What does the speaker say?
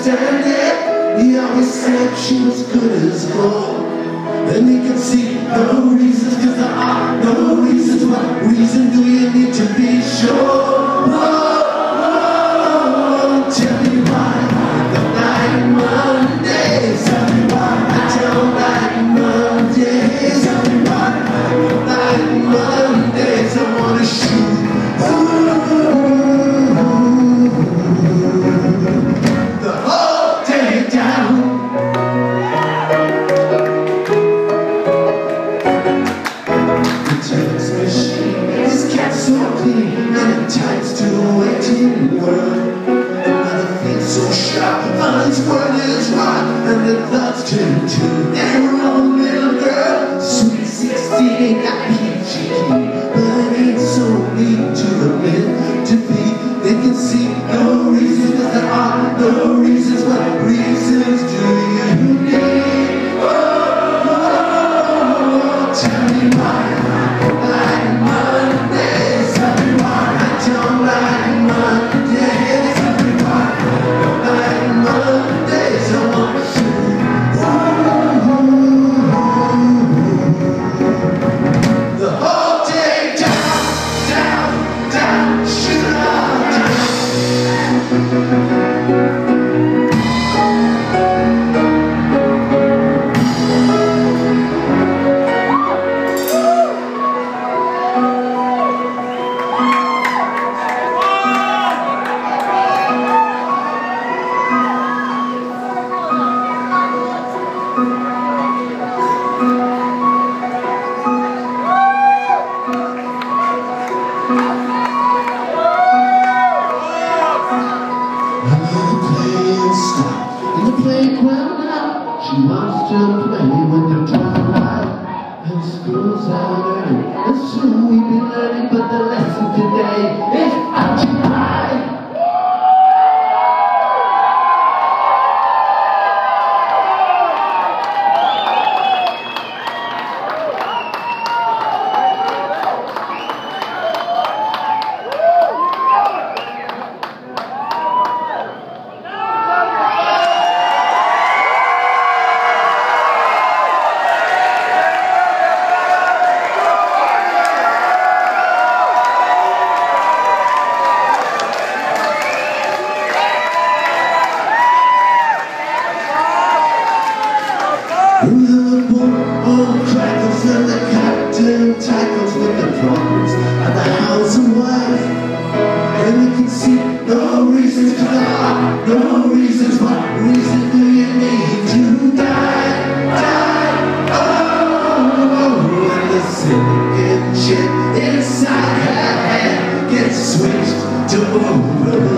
stand it. He always said she was good as gold. Then you can see no reasons, cause there are no reasons. What reason do you need to be sure? Whoa, whoa, tell me why I don't like Mondays. Tell me why I don't like Mondays. Tell me why I don't like Mondays. I wanna shoot the whole day down. So clean and it ties to a waiting world. Another feels so sharp, finds word is right, and it loves to their own little girl. Sweet 16 got peachy keen, but it ain't so neat to admit to be. They can see no reasons, cause there are no reasons. What reasons do you need? Oh, oh, oh, tell me why I don't like Monday. Don't like Mondays. Don't like Mondays. I want to the whole day down, down, down, shoot up, down. In the playground now, she wants to play with the twilight. And school's out early, and soon we'll be learning, but the lesson today is occupied. All crackles and the captain tackles with the problems of the house and wife. And you can see no reasons to die, no reasons. What reason do you need to die? Die, oh, and the silicon chip inside her head gets switched to overload.